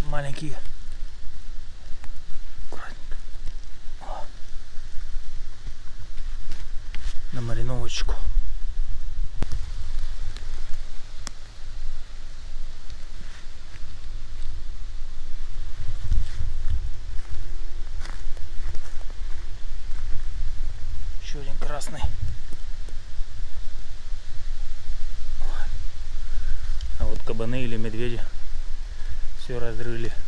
маленькие. Аккуратненько. На мариновочку. Еще один красный. А вот кабаны или медведи все разрыли.